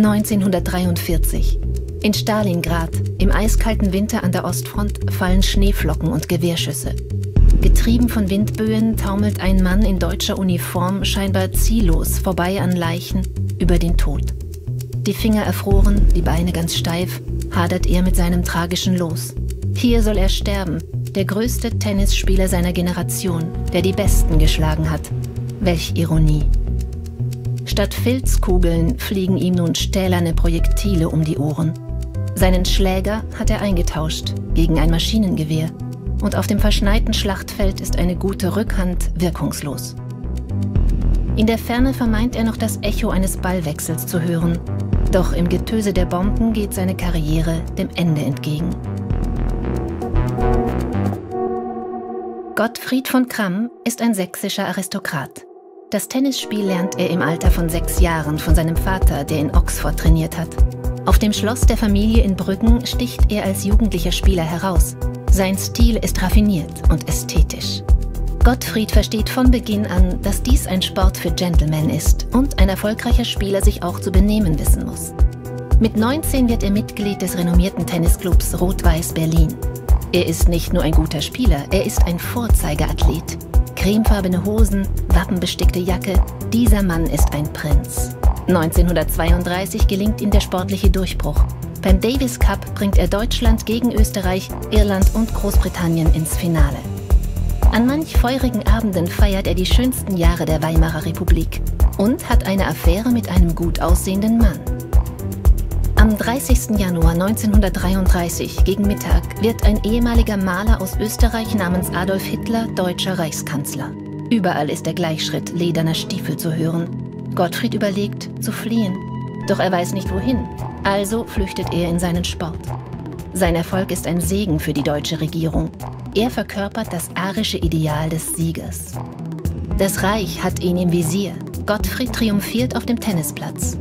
1943. In Stalingrad, im eiskalten Winter an der Ostfront, fallen Schneeflocken und Gewehrschüsse. Getrieben von Windböen taumelt ein Mann in deutscher Uniform scheinbar ziellos vorbei an Leichen über den Tod. Die Finger erfroren, die Beine ganz steif, hadert er mit seinem tragischen Los. Hier soll er sterben, der größte Tennisspieler seiner Generation, der die Besten geschlagen hat. Welch Ironie. Statt Filzkugeln fliegen ihm nun stählerne Projektile um die Ohren. Seinen Schläger hat er eingetauscht gegen ein Maschinengewehr. Und auf dem verschneiten Schlachtfeld ist eine gute Rückhand wirkungslos. In der Ferne vermeint er noch das Echo eines Ballwechsels zu hören. Doch im Getöse der Bomben geht seine Karriere dem Ende entgegen. Gottfried von Kramm ist ein sächsischer Aristokrat. Das Tennisspiel lernt er im Alter von 6 Jahren von seinem Vater, der in Oxford trainiert hat. Auf dem Schloss der Familie in Brüggen sticht er als jugendlicher Spieler heraus. Sein Stil ist raffiniert und ästhetisch. Gottfried versteht von Beginn an, dass dies ein Sport für Gentlemen ist und ein erfolgreicher Spieler sich auch zu benehmen wissen muss. Mit 19 wird er Mitglied des renommierten Tennisclubs Rot-Weiß Berlin. Er ist nicht nur ein guter Spieler, er ist ein Vorzeigeathlet. Cremefarbene Hosen, wappenbestickte Jacke, dieser Mann ist ein Prinz. 1932 gelingt ihm der sportliche Durchbruch. Beim Davis Cup bringt er Deutschland gegen Österreich, Irland und Großbritannien ins Finale. An manch feurigen Abenden feiert er die schönsten Jahre der Weimarer Republik und hat eine Affäre mit einem gut aussehenden Mann. Am 30. Januar 1933 gegen Mittag wird ein ehemaliger Maler aus Österreich namens Adolf Hitler deutscher Reichskanzler. Überall ist der Gleichschritt lederner Stiefel zu hören. Gottfried überlegt, zu fliehen. Doch er weiß nicht wohin. Also flüchtet er in seinen Sport. Sein Erfolg ist ein Segen für die deutsche Regierung. Er verkörpert das arische Ideal des Siegers. Das Reich hat ihn im Visier. Gottfried triumphiert auf dem Tennisplatz.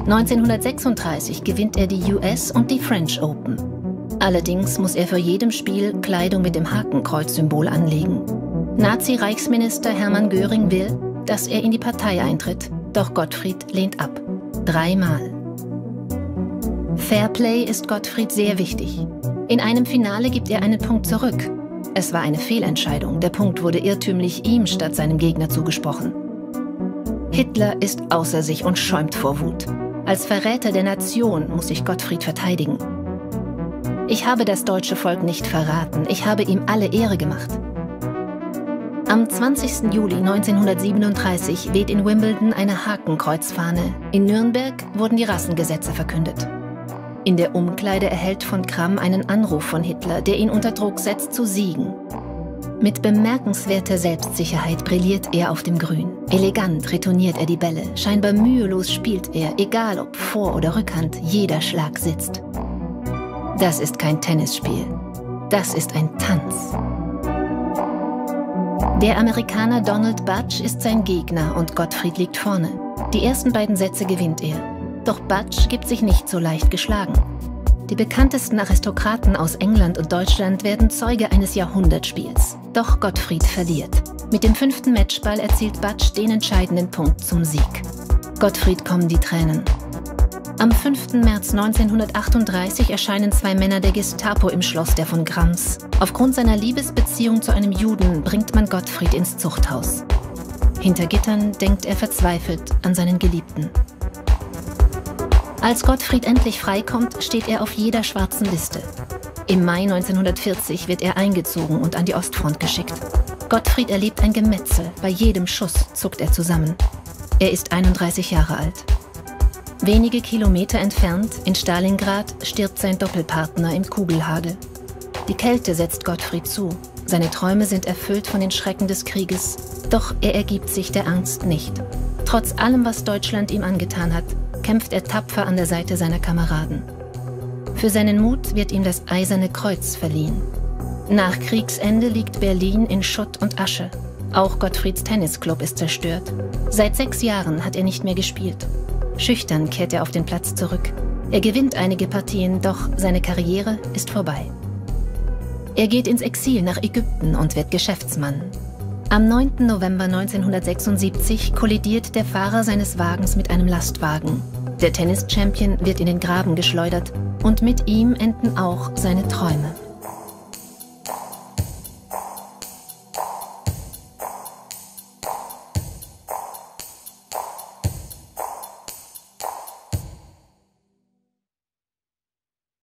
1936 gewinnt er die US und die French Open. Allerdings muss er vor jedem Spiel Kleidung mit dem Hakenkreuz-Symbol anlegen. Nazi-Reichsminister Hermann Göring will, dass er in die Partei eintritt, doch Gottfried lehnt ab. 3-mal. Fairplay ist Gottfried sehr wichtig. In einem Finale gibt er einen Punkt zurück. Es war eine Fehlentscheidung, der Punkt wurde irrtümlich ihm statt seinem Gegner zugesprochen. Hitler ist außer sich und schäumt vor Wut. Als Verräter der Nation muss sich Gottfried verteidigen. Ich habe das deutsche Volk nicht verraten, ich habe ihm alle Ehre gemacht. Am 20. Juli 1937 weht in Wimbledon eine Hakenkreuzfahne. In Nürnberg wurden die Rassengesetze verkündet. In der Umkleide erhält von Kramm einen Anruf von Hitler, der ihn unter Druck setzt, zu siegen. Mit bemerkenswerter Selbstsicherheit brilliert er auf dem Grün. Elegant retourniert er die Bälle. Scheinbar mühelos spielt er, egal ob Vor- oder Rückhand, jeder Schlag sitzt. Das ist kein Tennisspiel. Das ist ein Tanz. Der Amerikaner Donald Budge ist sein Gegner und Gottfried liegt vorne. Die ersten beiden Sätze gewinnt er. Doch Budge gibt sich nicht so leicht geschlagen. Die bekanntesten Aristokraten aus England und Deutschland werden Zeuge eines Jahrhundertspiels. Doch Gottfried verliert. Mit dem 5. Matchball erzielt Budge den entscheidenden Punkt zum Sieg. Gottfried kommen die Tränen. Am 5. März 1938 erscheinen 2 Männer der Gestapo im Schloss der von Gramms. Aufgrund seiner Liebesbeziehung zu einem Juden bringt man Gottfried ins Zuchthaus. Hinter Gittern denkt er verzweifelt an seinen Geliebten. Als Gottfried endlich freikommt, steht er auf jeder schwarzen Liste. Im Mai 1940 wird er eingezogen und an die Ostfront geschickt. Gottfried erlebt ein Gemetzel. Bei jedem Schuss zuckt er zusammen. Er ist 31 Jahre alt. Wenige Kilometer entfernt, in Stalingrad, stirbt sein Doppelpartner im Kugelhagel. Die Kälte setzt Gottfried zu. Seine Träume sind erfüllt von den Schrecken des Krieges. Doch er ergibt sich der Angst nicht. Trotz allem, was Deutschland ihm angetan hat, kämpft er tapfer an der Seite seiner Kameraden. Für seinen Mut wird ihm das Eiserne Kreuz verliehen. Nach Kriegsende liegt Berlin in Schutt und Asche. Auch Gottfrieds Tennisclub ist zerstört. Seit 6 Jahren hat er nicht mehr gespielt. Schüchtern kehrt er auf den Platz zurück. Er gewinnt einige Partien, doch seine Karriere ist vorbei. Er geht ins Exil nach Ägypten und wird Geschäftsmann. Am 9. November 1976 kollidiert der Fahrer seines Wagens mit einem Lastwagen. Der Tennis-Champion wird in den Graben geschleudert und mit ihm enden auch seine Träume.